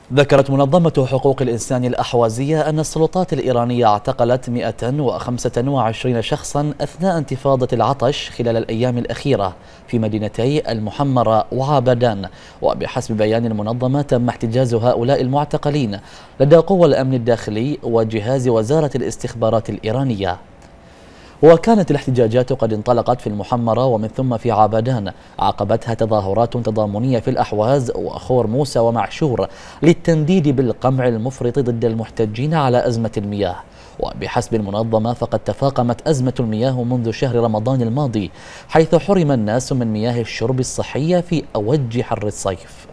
ذكرت منظمة حقوق الإنسان الأحوازية أن السلطات الإيرانية اعتقلت 125 شخصا أثناء انتفاضة العطش خلال الأيام الأخيرة في مدينتي المحمرة وعابدان. وبحسب بيان المنظمة تم احتجاز هؤلاء المعتقلين لدى قوى الأمن الداخلي وجهاز وزارة الاستخبارات الإيرانية. وكانت الاحتجاجات قد انطلقت في المحمرة ومن ثم في عابدان، عقبتها تظاهرات تضامنية في الأحواز وخور موسى ومعشور للتنديد بالقمع المفرط ضد المحتجين على أزمة المياه. وبحسب المنظمة فقد تفاقمت أزمة المياه منذ شهر رمضان الماضي، حيث حرم الناس من مياه الشرب الصحية في أوج حر الصيف.